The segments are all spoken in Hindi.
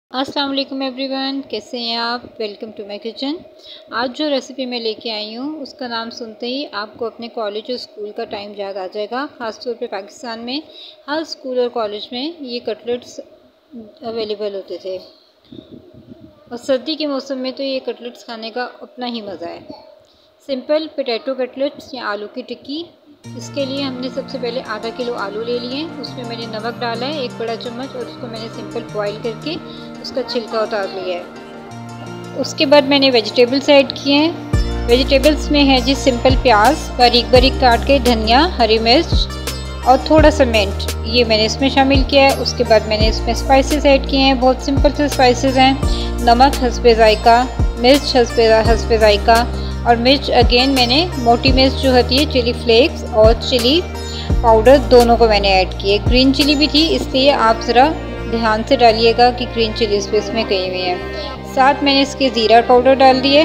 अस्सलाम वालेकुम एवरीवन, कैसे हैं आप। Welcome to my kitchen. आज जो रेसिपी मैं लेके आई हूँ उसका नाम सुनते ही आपको अपने कॉलेज और स्कूल का टाइम याद आ जाएगा। ख़ास तौर पे पाकिस्तान में हर स्कूल और कॉलेज में ये कटलेट्स अवेलेबल होते थे और सर्दी के मौसम में तो ये कटलेट्स खाने का अपना ही मज़ा है। सिंपल पोटैटो कटलेट्स या आलू की टिक्की। इसके लिए हमने सबसे पहले आधा किलो आलू ले लिए हैं। उसमें मैंने नमक डाला है 1 बड़ा चम्मच और उसको मैंने सिंपल बॉईल करके उसका छिलका उतार लिया है। उसके बाद मैंने वेजिटेबल्स ऐड किए हैं। वेजिटेबल्स में है जी सिंपल प्याज बारीक बारीक काट के, धनिया, हरी मिर्च और थोड़ा सा मिंट, ये मैंने इसमें शामिल किया है। उसके बाद मैंने इसमें स्पाइसेस ऐड किए हैं। बहुत सिंपल से स्पाइसेस हैं। नमक हस्बे ज़ायका, मिर्च हस्बे ज़ायका और मिर्च अगेन मैंने मोटी मिर्च जो होती है चिली फ्लेक्स और चिली पाउडर दोनों को मैंने ऐड किए। ग्रीन चिली भी थी, इसलिए आप ज़रा ध्यान से डालिएगा कि ग्रीन चिलीज़ भी इसमें कही हुई है। साथ मैंने इसके ज़ीरा पाउडर डाल दिए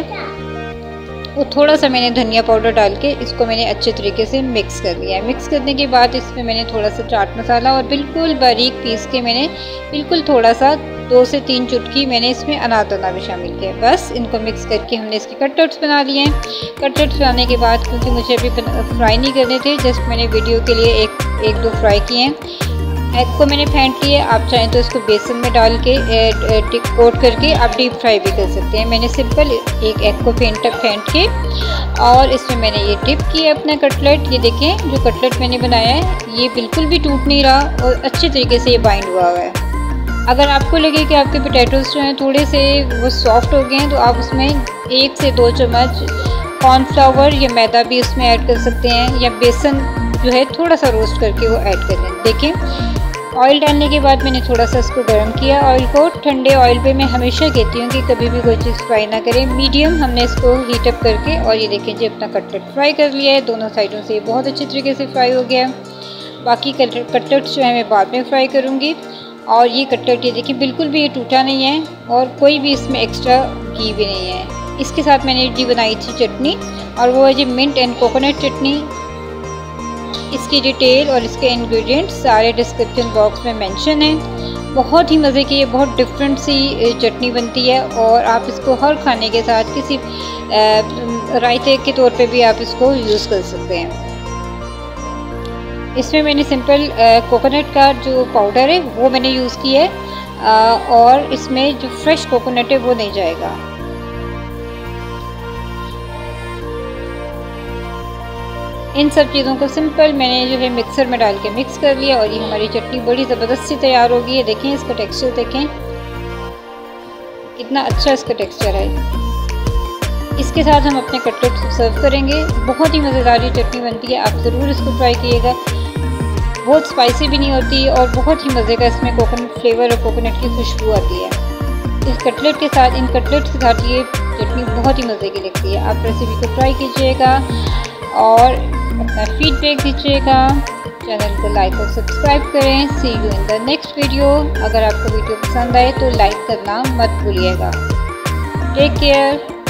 और थोड़ा सा मैंने धनिया पाउडर डाल के इसको मैंने अच्छे तरीके से मिक्स कर लिया है। मिक्स करने के बाद इसमें मैंने थोड़ा सा चाट मसाला और बिल्कुल बारीक पीस के मैंने बिल्कुल थोड़ा सा 2 से 3 चुटकी मैंने इसमें अनार भी शामिल किया। बस इनको मिक्स करके हमने इसके कटलेट्स बना लिए हैं। कटलेट्स बनाने के बाद क्योंकि मुझे अभी फ्राई नहीं करने थे, जस्ट मैंने वीडियो के लिए एक दो फ्राई किए हैं। एग को मैंने फेंट लिया। आप चाहें तो इसको बेसन में डाल के कोट करके आप डीप फ्राई भी कर सकते हैं। मैंने सिंपल एक एग को फेंट के और इसमें मैंने ये डिप किया अपना कटलेट। ये देखें जो कटलेट मैंने बनाया है ये बिल्कुल भी टूट नहीं रहा और अच्छे तरीके से ये बाइंड हुआ है। अगर आपको लगे कि आपके पोटैटोज़ जो हैं थोड़े से वो सॉफ्ट हो गए हैं तो आप उसमें 1 से 2 चम्मच कॉर्नफ्लावर या मैदा भी उसमें ऐड कर सकते हैं, या बेसन जो है थोड़ा सा रोस्ट करके वो ऐड कर लें। देखें ऑयल डालने के बाद मैंने थोड़ा सा इसको गर्म किया। ऑयल को ठंडे ऑयल पे मैं हमेशा कहती हूँ कि कभी भी कोई चीज़ फ्राई ना करें। मीडियम हमने इसको हीट अप करके और ये देखें जी अपना कटलेट फ्राई कर लिया है। दोनों साइडों से बहुत अच्छे तरीके से फ्राई हो गया है। बाकी कटलेट्स जो है मैं बाद में फ्राई करूँगी। और ये कटलेट ये देखिए बिल्कुल भी ये टूटा नहीं है और कोई भी इसमें एक्स्ट्रा घी भी नहीं है। इसके साथ मैंने जी बनाई थी चटनी और वो है जी मिंट एंड कोकोनट चटनी। इसकी डिटेल और इसके इंग्रेडिएंट्स सारे डिस्क्रिप्शन बॉक्स में मेंशन है। बहुत ही मज़े की ये बहुत डिफरेंट सी चटनी बनती है और आप इसको हर खाने के साथ किसी रायते के तौर पे भी आप इसको यूज़ कर सकते हैं। इसमें मैंने सिंपल कोकोनट का जो पाउडर है वो मैंने यूज़ किया है और इसमें जो फ्रेश कोकोनट है वो नहीं जाएगा। इन सब चीज़ों को सिंपल मैंने जो है मिक्सर में डाल के मिक्स कर लिया और ये हमारी चटनी बड़ी ज़बरदस्त सी तैयार हो गई है। देखें इसका टेक्सचर, देखें कितना अच्छा इसका टेक्सचर है। इसके साथ हम अपने कटलेट्स सर्व करेंगे। बहुत ही मज़ेदार ये चटनी बनती है, आप ज़रूर इसको ट्राई कीजिएगा। बहुत स्पाइसी भी नहीं होती और बहुत ही मज़े का इसमें कोकोनट फ्लेवर और कोकोनट की खुशबू आती है। इस कटलेट के साथ, इन कटलेट्स के साथ ये चटनी बहुत ही मज़े की लगती है। आप रेसिपी को ट्राई कीजिएगा और अपना फीडबैक दीजिएगा। चैनल को लाइक और सब्सक्राइब करें। See you in the next video. अगर आपको वीडियो पसंद आए तो लाइक करना मत भूलिएगा। Take care.